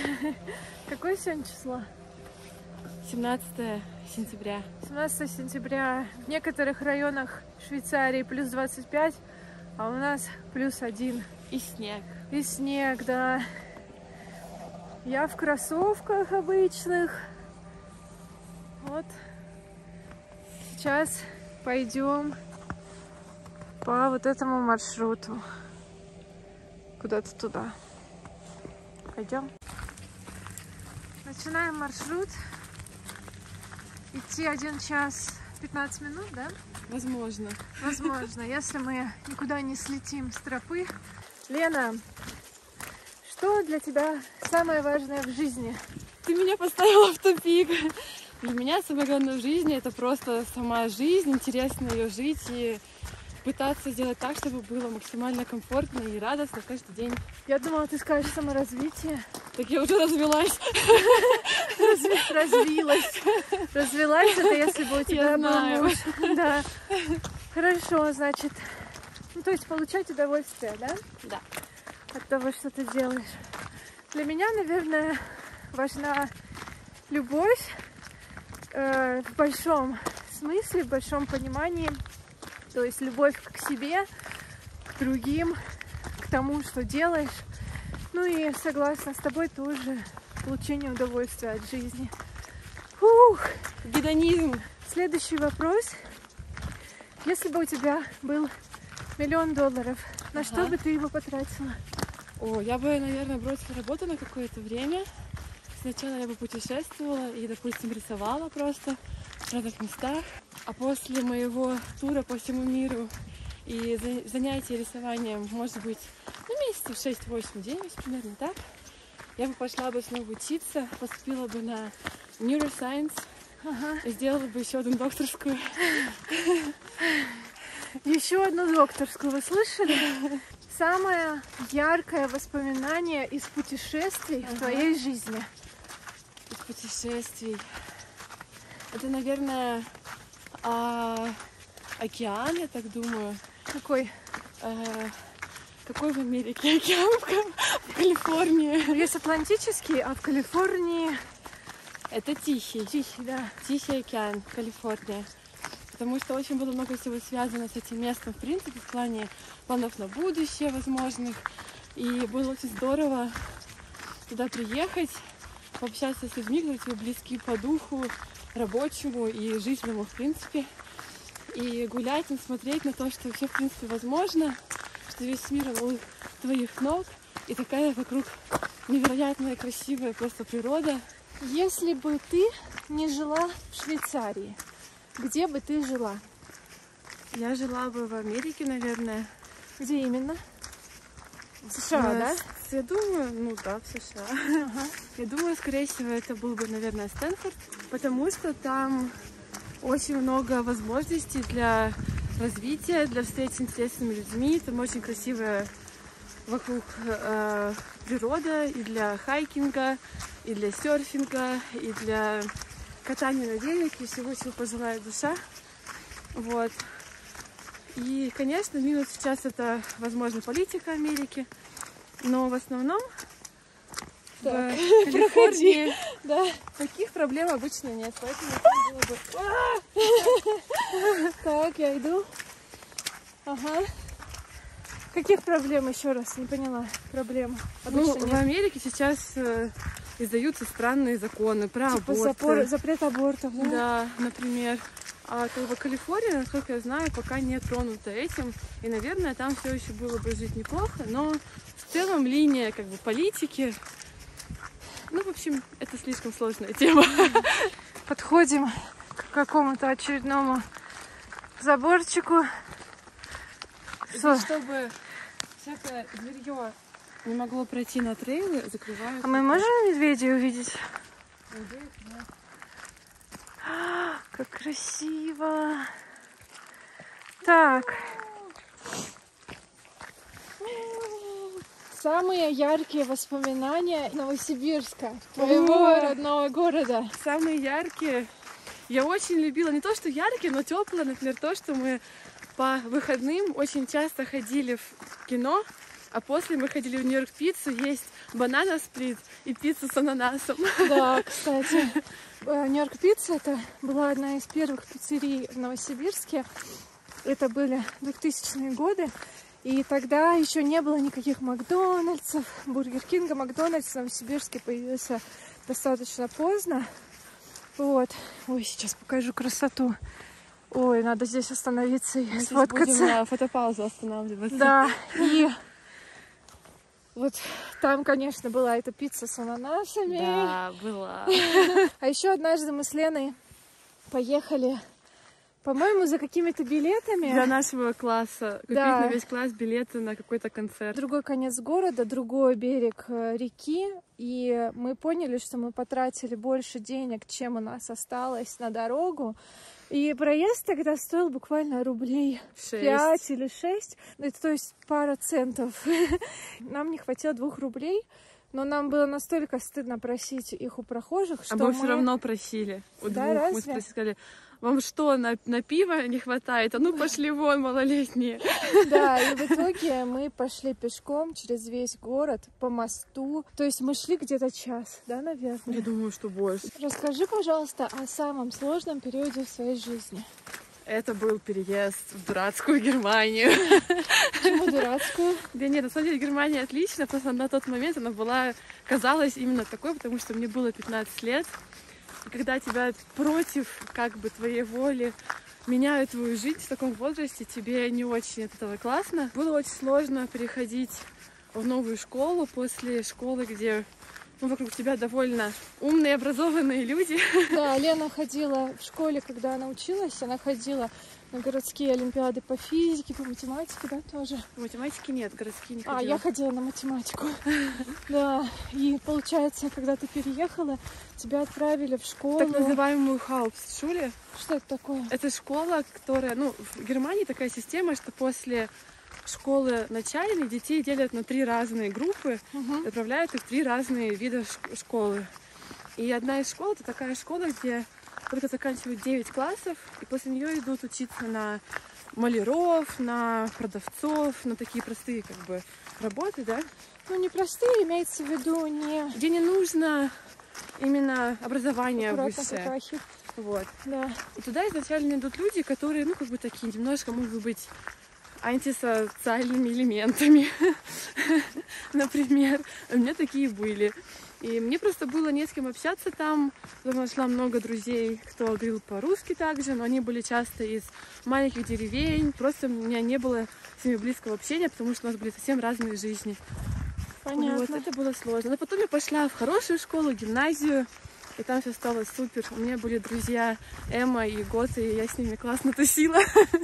Какое сегодня число? 17 сентября. 17 сентября. В некоторых районах Швейцарии плюс 25, а у нас плюс 1. И снег. И снег, да. Я в кроссовках обычных. Вот. Сейчас пойдем по вот этому маршруту. Куда-то туда. Пойдем. Начинаем маршрут. Идти 1 час 15 минут, да? Возможно. Возможно, если мы никуда не слетим с тропы. Лена, что для тебя самое важное в жизни? Ты меня поставила в тупик. Для меня самое главное в жизни — это просто сама жизнь, интересно ее жить и пытаться сделать так, чтобы было максимально комфортно и радостно каждый день. Я думала, ты скажешь саморазвитие. Так я уже развелась. Развилась. Развелась, это если бы у тебя был муж. Да. Хорошо, значит. Ну, то есть получать удовольствие, да? Да. От того, что ты делаешь. Для меня, наверное, важна любовь в большом смысле, в большом понимании. То есть любовь к себе, к другим, к тому, что делаешь. Ну и согласна с тобой тоже, получение удовольствия от жизни. Фух. Гедонизм. Следующий вопрос. Если бы у тебя был $1 000 000, на что бы ты его потратила? О, я бы, наверное, бросила работу на какое-то время. Сначала я бы путешествовала и, допустим, рисовала просто в разных местах. А после моего тура по всему миру и занятия рисованием, может быть, месяцев 6, 8, 9, примерно так, я бы пошла бы снова учиться, поступила бы на neuroscience, и сделала бы еще одну докторскую. Еще одну докторскую, вы слышали? Самое яркое воспоминание из путешествий в твоей жизни? Из путешествий. Это, наверное, океан, я так думаю. Какой? Какой в Америке океан? В Калифорнии. Есть Атлантический, а в Калифорнии... Это Тихий. Тихий, да. Тихий океан, Калифорния. Потому что очень было много всего связано с этим местом, в принципе, в плане планов на будущее возможных. И было очень здорово туда приехать, пообщаться с людьми, которые тебе близки по духу, рабочему и жизненному, в принципе. И гулять и смотреть на то, что все, в принципе, возможно, что весь мир у твоих ног, и такая вокруг невероятная, красивая просто природа. Если бы ты не жила в Швейцарии, где бы ты жила? Я жила бы в Америке, наверное. Где именно? В США, да? Я думаю, в США. Ага. Я думаю, скорее всего, это был бы, наверное, Стэнфорд, потому что там очень много возможностей для развития, для встреч с интересными людьми. Там очень красивая вокруг природа и для хайкинга, и для серфинга, и для катания на велике, и всего, чего пожелает душа. Вот. И, конечно, минус сейчас это, возможно, политика Америки, но в основном в Калифорнии таких проблем обычно нет, поэтому это было бы... Так, я иду. Ага. Каких проблем, еще раз, не поняла, проблем? В Америке сейчас издаются странные законы про аборт. Запрет абортов, да? Да, например. А Калифорния, насколько я знаю, пока не тронута этим. И, наверное, там все еще было бы жить неплохо. Но в целом линия политики... в общем, это слишком сложная тема. Подходим к какому-то очередному заборчику. Чтобы всякое зверье не могло пройти на трейлы, закрывают. А мы можем медведей увидеть? Как красиво! Так. Самые яркие воспоминания Новосибирска, твоего родного города. Самые яркие. Я очень любила, не то что яркие, но теплые, например, то, что мы по выходным очень часто ходили в кино А после мы ходили в Нью-Йорк пиццу есть банана сплит и пиццу с ананасом. Да, кстати, Нью-Йорк пицца — это была одна из первых пиццерий в Новосибирске. Это были 2000-е годы. И тогда еще не было никаких Макдональдсов, Бургер Кинга. Макдональдс в Новосибирске появился достаточно поздно. Вот. Ой, сейчас покажу красоту. Ой, надо здесь остановиться и сфоткаться. Будем на фотопаузу останавливаться. Да, и вот там, конечно, была эта пицца с ананасами. Да, была. А еще однажды мы с Леной поехали, по-моему, за какими-то билетами. Для нашего класса. Купить на весь класс билеты на какой-то концерт. Другой конец города, другой берег реки. И мы поняли, что мы потратили больше денег, чем у нас осталось на дорогу. И проезд тогда стоил буквально рублей 5 или 6. Это, то есть пара центов. Нам не хватило 2 рублей. Но нам было настолько стыдно просить их у прохожих, что мы все равно просили у двух. Мы сказали: вам что, на пиво не хватает? А ну пошли вон, малолетние. Да, и в итоге мы пошли пешком через весь город по мосту. То есть мы шли где-то час, да, наверное? Я думаю, что больше. Расскажи, пожалуйста, о самом сложном периоде в своей жизни. Это был переезд в дурацкую Германию. Почему дурацкую? Да нет, на самом деле Германия отличная, просто на тот момент она была, казалась именно такой, потому что мне было 15 лет. И когда тебя против как бы твоей воли меняют твою жизнь в таком возрасте, тебе не очень от этого классно. Было очень сложно переходить в новую школу после школы, где вокруг тебя довольно умные, образованные люди. Да, Лена ходила в школе, когда она училась, она ходила на городские олимпиады по физике, по математике, да, тоже? Математики нет, городские не ходила. А, я ходила на математику. Да, и получается, когда ты переехала, тебя отправили в школу. Так называемую Hauptschule. Что это такое? Это школа, которая, в Германии такая система, что после школы начальной детей делят на 3 разные группы, отправляют их в 3 разные вида школы. И одна из школ — это такая школа, где только заканчивают 9 классов, и после нее идут учиться на маляров, на продавцов, на такие простые как бы работы, да? Ну, не простые, имеется в виду не... Где не нужно именно образование высшее. Вот. Да. И туда изначально идут люди, которые, как бы такие, немножко могут быть антисоциальными элементами, например. У меня такие были. И мне просто было не с кем общаться там. Я нашла много друзей, кто говорил по-русски также, но они были часто из маленьких деревень. Просто у меня не было с ними близкого общения, потому что у нас были совсем разные жизни. Понятно. Вот, это было сложно. Но потом я пошла в хорошую школу, гимназию, и там все стало супер. У меня были друзья Эмма и Гота, и я с ними классно тусила.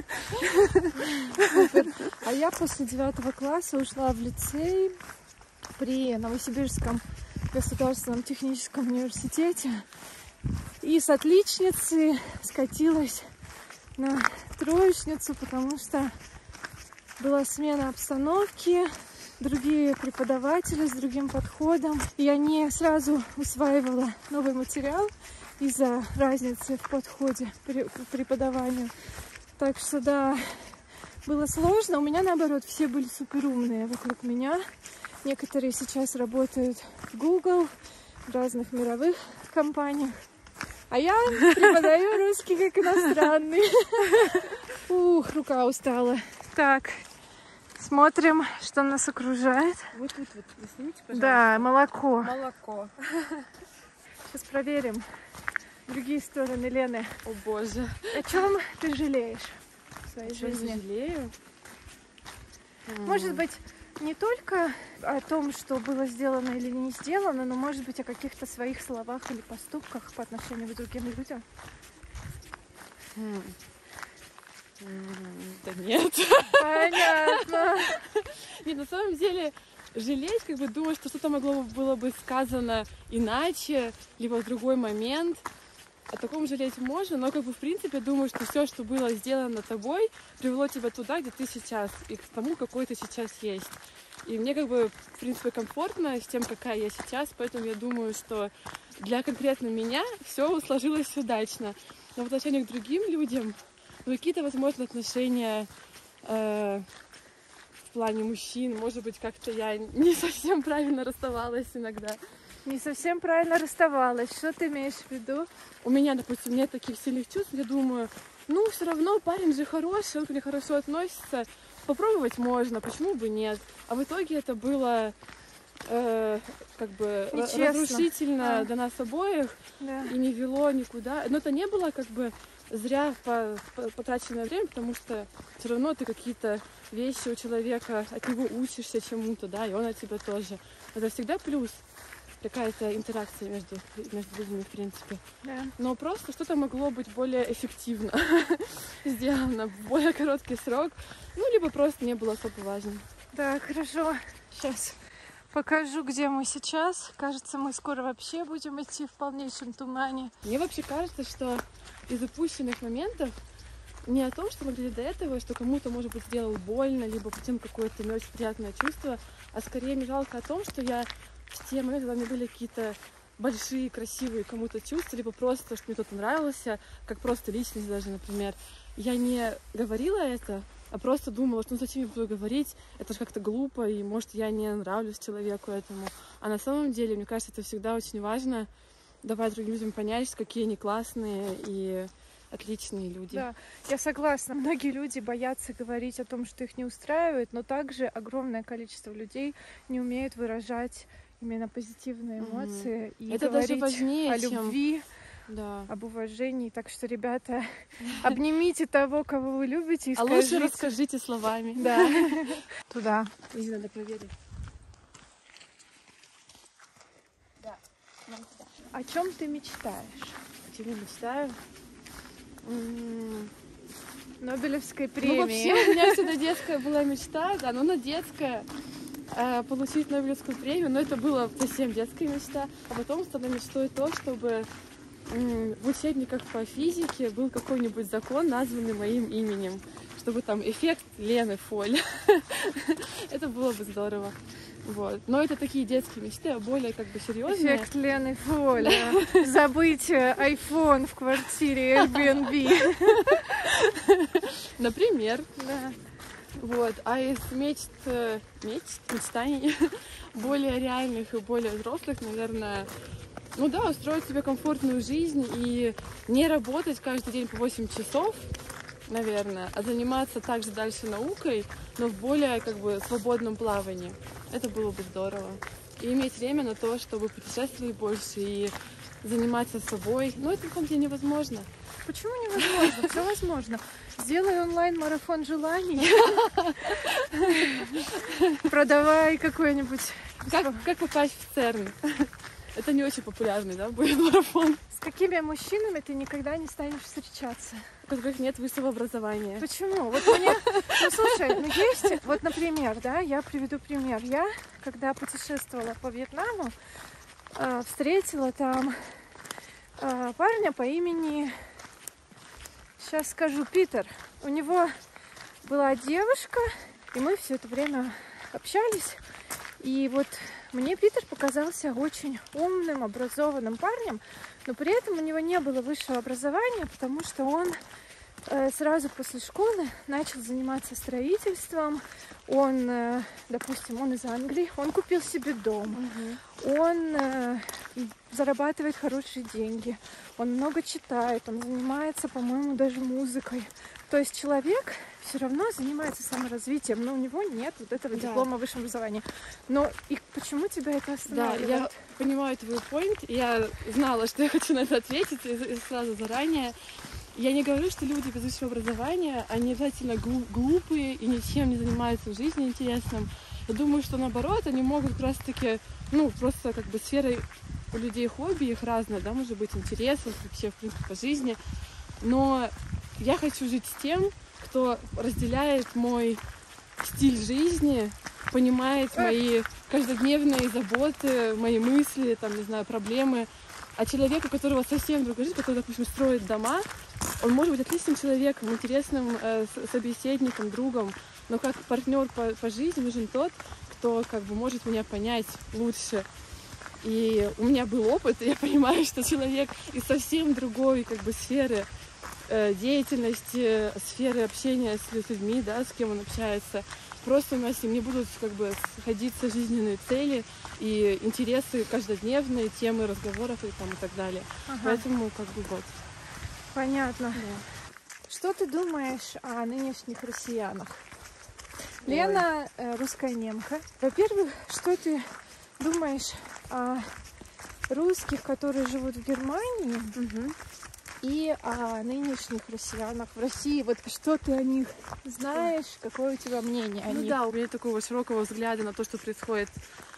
Супер. А я после 9 класса ушла в лицей при Новосибирском государственном техническом университете. И с отличницы скатилась на троечницу, потому что была смена обстановки, другие преподаватели с другим подходом. Я не сразу усваивала новый материал из-за разницы в подходе к преподаванию. Так что да, было сложно. У меня, наоборот, все были суперумные вокруг меня. Некоторые сейчас работают в Google, в разных мировых компаниях. А я преподаю русский как иностранный. Ух, рука устала. Так, смотрим, что нас окружает. Вот тут вот, вы снимите, пожалуйста. Да, молоко. Молоко. Сейчас проверим другие стороны Лены. О боже. О чем ты жалеешь в своей жизни? Жалею. Может быть, не только о том, что было сделано или не сделано, но, может быть, о каких-то своих словах или поступках по отношению к другим людям. Да нет. Понятно. Нет, на самом деле, жалеть, как бы думать, что что-то могло было бы сказано иначе, либо в другой момент. О таком жалеть можно, но как бы в принципе думаю, что все, что было сделано тобой, привело тебя туда, где ты сейчас, и к тому, какой ты сейчас есть. И мне как бы в принципе комфортно с тем, какая я сейчас, поэтому я думаю, что для конкретно меня все сложилось удачно. Но в отношении к другим людям какие-то, возможно, отношения в плане мужчин. Может быть, как-то я не совсем правильно расставалась иногда. Не совсем правильно расставалась. Что ты имеешь в виду? У меня, допустим, нет таких сильных чувств. Я думаю, ну, все равно парень же хороший, он ко мне хорошо относится. Попробовать можно, почему бы нет? А в итоге это было как бы разрушительно для нас обоих, да. И не вело никуда. Но это не было как бы зря потраченное время, потому что все равно ты какие-то вещи у человека, от него учишься чему-то, да, и он от тебя тоже. Это всегда плюс, какая-то интеракция между людьми, в принципе. Да. Но просто что-то могло быть более эффективно сделано в более короткий срок, ну, либо просто не было особо важно. Да, хорошо. Сейчас покажу, где мы сейчас. Кажется, мы скоро вообще будем идти в полнейшем тумане. Мне вообще кажется, что из упущенных моментов не о том, что мы говорили до этого, что кому-то, может быть, сделал больно, либо потом какое-то не очень приятное чувство, а скорее мне жалко о том, что я в те моменты, когда у меня были какие-то большие, красивые кому-то чувства, либо просто, что мне кто-то нравился, как просто личность даже, например, я не говорила это, а просто думала, что ну зачем я буду говорить, это же как-то глупо, и может я не нравлюсь человеку этому. А на самом деле, мне кажется, это всегда очень важно давать другим людям понять, какие они классные и отличные люди. Да, я согласна. Многие люди боятся говорить о том, что их не устраивает, но также огромное количество людей не умеют выражать именно позитивные эмоции и это говорить даже важнее, о любви, да. об уважении. Так что, ребята, обнимите того, кого вы любите, и а скажите... лучше расскажите словами. Да. Туда. Иди, надо проверить. Да. О чем ты мечтаешь? О чем я мечтаю? Нобелевской Ну, премии. вообще, у меня всегда детская была мечта, да, но она детская, получить Нобелевскую премию, но это была совсем детская мечта. А потом стала мечтой то, чтобы в учебниках по физике был какой-нибудь закон, названный моим именем, чтобы там эффект Лены Фоль. Это было бы здорово. Вот. Но это такие детские мечты, а более как бы серьезные. Эффект Лены Фоль. Забыть iPhone в квартире Airbnb. Например. Да. Вот. А из мечтаний более реальных и более взрослых, наверное, ну да, устроить себе комфортную жизнь и не работать каждый день по 8 часов, наверное, а заниматься также дальше наукой, но в более как бы свободном плавании. Это было бы здорово. И иметь время на то, чтобы путешествовать больше и заниматься собой. Но это на самом деле невозможно. Почему невозможно? Все возможно. Сделай онлайн-марафон желаний. Продавай какой-нибудь... Как попасть в ЦЕРН? Это не очень популярный, да, будет марафон. С какими мужчинами ты никогда не станешь встречаться? У которых нет высшего образования. Почему? Вот мне... Ну, слушай, ну есть... Вот, например, да, я приведу пример. Я, когда путешествовала по Вьетнаму, встретила там парня по имени... Сейчас скажу, Питер. У него была девушка, и мы все это время общались. И вот мне Питер показался очень умным, образованным парнем, но при этом у него не было высшего образования, потому что он сразу после школы начал заниматься строительством. Он, допустим, он из Англии, он купил себе дом, он зарабатывает хорошие деньги, он много читает, он занимается, по-моему, даже музыкой. То есть человек все равно занимается саморазвитием, но у него нет вот этого диплома высшего образования. Но и почему тебя это останавливает? Да, я понимаю твой поинт. Я знала, что я хочу на это ответить и сразу заранее. Я не говорю, что люди без высшего образования, они обязательно глупые и ничем не занимаются в жизни интересным. Я думаю, что наоборот, они могут как раз-таки, ну, просто как бы сферой у людей хобби их разные, да, может быть, интересов вообще, в принципе, по жизни. Но я хочу жить с тем, кто разделяет мой стиль жизни, понимает мои каждодневные заботы, мои мысли, там, не знаю, проблемы. А человек, у которого совсем другая жизнь, который, допустим, строит дома, он может быть отличным человеком, интересным собеседником, другом, но как партнер по жизни нужен тот, кто как бы может меня понять лучше. И у меня был опыт, и я понимаю, что человек из совсем другой как бы сферы деятельности, сферы общения с людьми, да, с кем он общается, просто у нас с ним не будут как бы сходиться жизненные цели и интересы каждодневные, темы разговоров и там и так далее. Ага. Поэтому как бы вот. Понятно. Да. Что ты думаешь о нынешних россиянах? Ой. Лена русская немка. Во-первых, что ты думаешь о русских, которые живут в Германии, Мгм. и о нынешних россиянах в России? Вот что ты о них знаешь? Какое у тебя мнение о Ну них? да, у меня такого широкого взгляда на то, что происходит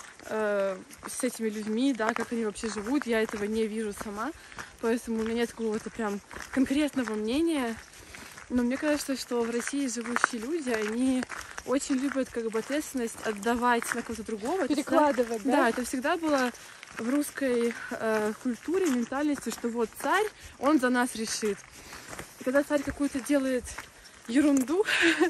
с этими людьми, да, как они вообще живут, я этого не вижу сама, поэтому у меня нет какого-то прям конкретного мнения. Но мне кажется, что в России живущие люди, они очень любят как бы ответственность отдавать на кого-то другого. Это Перекладывать, всегда, да? да, это всегда было в русской культуре, ментальности, что вот царь, он за нас решит. И когда царь какую-то делает ерунду,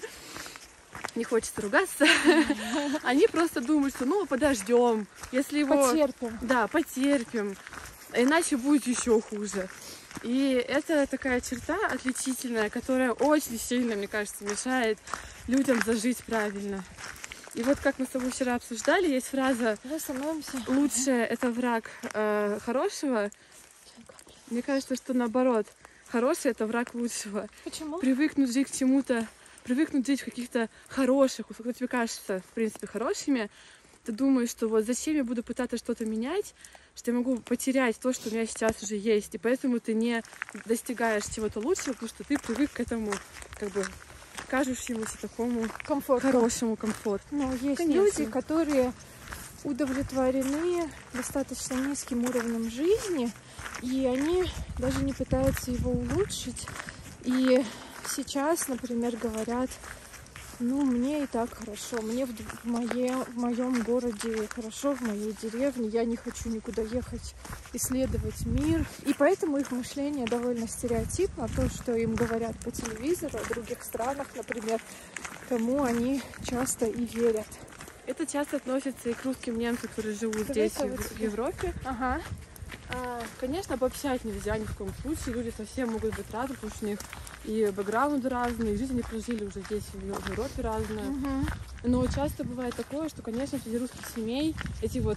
не хочется ругаться, они просто думают, что ну подождем, если его... Потерпим. Да, потерпим, иначе будет еще хуже. И это такая черта отличительная, которая очень сильно, мне кажется, мешает людям зажить правильно. И вот как мы с тобой вчера обсуждали, есть фраза Давай становимся. «лучшее — это враг хорошего». Мне кажется, что наоборот, хорошее — это враг лучшего. Почему? Привыкнуть жить к чему-то, привыкнуть жить в каких-то хороших, которые тебе кажутся, в принципе, хорошими, ты думаешь, что вот зачем я буду пытаться что-то менять, что я могу потерять то, что у меня сейчас уже есть, и поэтому ты не достигаешь чего-то лучшего, потому что ты привык к этому, как бы, кажущемуся такому хорошему комфорту. Ну, есть Конечно. люди, которые удовлетворены достаточно низким уровнем жизни, и они даже не пытаются его улучшить. И сейчас, например, говорят: ну, мне и так хорошо, мне в моем городе хорошо, в моей деревне, я не хочу никуда ехать исследовать мир. И поэтому их мышление довольно стереотипно. То, что им говорят по телевизору о других странах, например, тому они часто и верят. Это часто относится и к русским немцам, которые живут здесь, в Европе. Ага. Конечно, обобщать нельзя ни в коем случае. Люди совсем могут быть разные, потому что у них и бэкграунды разные, и жизнь они прожили уже здесь, в Европе, разная. Угу. Но часто бывает такое, что, конечно, среди русских семей эти вот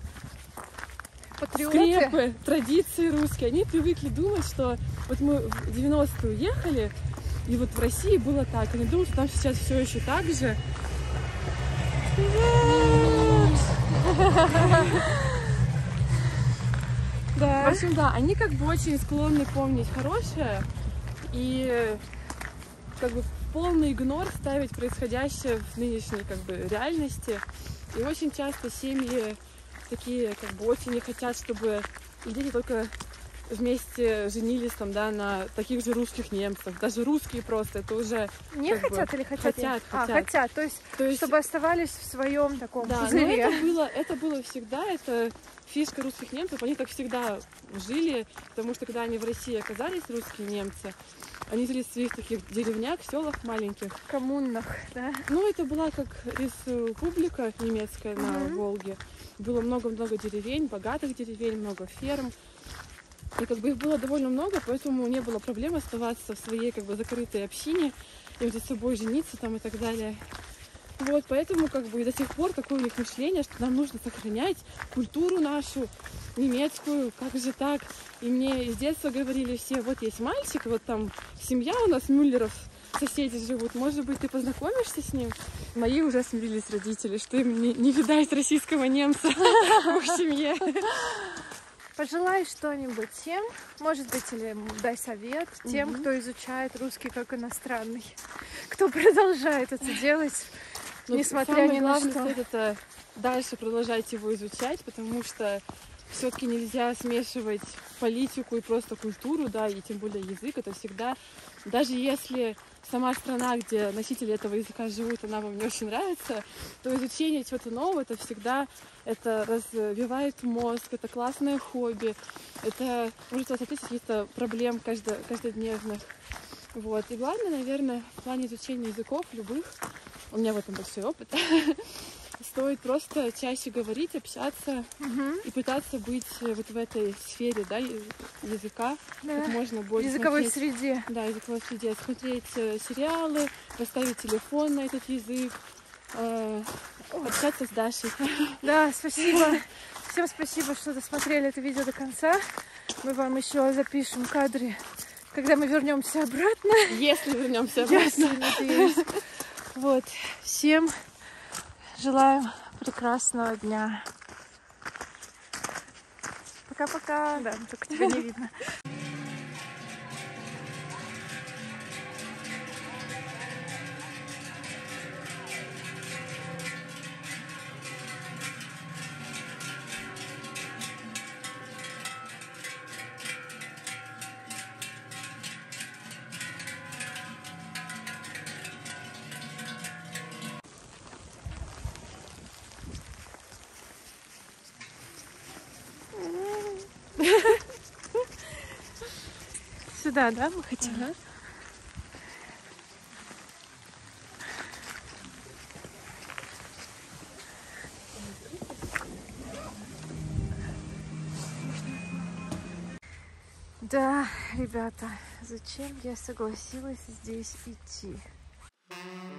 Патриоты. скрепы, традиции русские, они привыкли думать, что вот мы в 90-е уехали, и вот в России было так. Они думают, что там сейчас все еще так же. Да. В общем, да, они как бы очень склонны помнить хорошее и как бы полный игнор ставить происходящее в нынешней как бы реальности. И очень часто семьи такие как бы очень не хотят, чтобы их дети только вместе женились там, да, на таких же русских немцах. Даже русские просто, это уже... Не как бы хотят или хотят? Хотят. Хотят. То есть, чтобы оставались в своем таком да, пузыре. но это было всегда, это фишка русских немцев, они так всегда жили, потому что когда они в России оказались, русские немцы, они жили в своих таких деревнях, селах маленьких. Коммунных, да? Ну, это была как республика немецкая на Волге. Было много-много деревень, богатых деревень, много ферм. И как бы их было довольно много, поэтому не было проблем оставаться в своей как бы закрытой общине и между собой жениться там и так далее. Вот, поэтому как бы и до сих пор такое у них мышление, что нам нужно сохранять культуру нашу, немецкую, как же так. И мне с детства говорили все: вот есть мальчик, вот там семья у нас Мюллеров, соседи живут, может быть, ты познакомишься с ним? Мои уже смирились родители, что им не видать российского немца в их семье. Пожелай что-нибудь тем, может быть, или дай совет тем, кто изучает русский как иностранный, кто продолжает это делать, несмотря ни на что. Самое главное, это дальше продолжать его изучать, потому что все-таки нельзя смешивать политику и просто культуру, да, и тем более язык. Это всегда, даже если сама страна, где носители этого языка живут, она вам не очень нравится, то изучение чего-то нового, это всегда это развивает мозг, это классное хобби, это может вас ответить каких-то проблем каждодневных. Вот. И главное, наверное, в плане изучения языков любых, у меня в этом большой опыт, стоит просто чаще говорить, общаться и пытаться быть вот в этой сфере, да, языка, как можно больше. В языковой среде. Да, языковой среде. Смотреть сериалы, поставить телефон на этот язык, общаться с Дашей. Да, спасибо. Всем спасибо, что досмотрели это видео до конца. Мы вам еще запишем кадры, когда мы вернемся обратно. Если вернемся обратно. Если, надеюсь. Вот. Всем желаем прекрасного дня. Пока-пока. Да, только тебя не видно. Сюда, да, мы хотим? Ага. Да, ребята, зачем я согласилась здесь идти?